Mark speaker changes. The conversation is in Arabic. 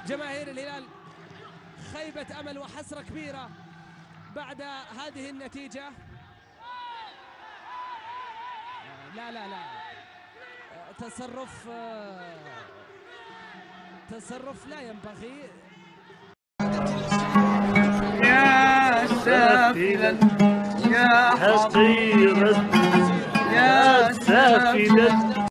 Speaker 1: جماهير الهلال خيبة أمل وحسرة كبيرة بعد هذه النتيجة. لا لا لا، تصرف لا ينبغي.
Speaker 2: يا سافلا يا حقيرا يا سافلا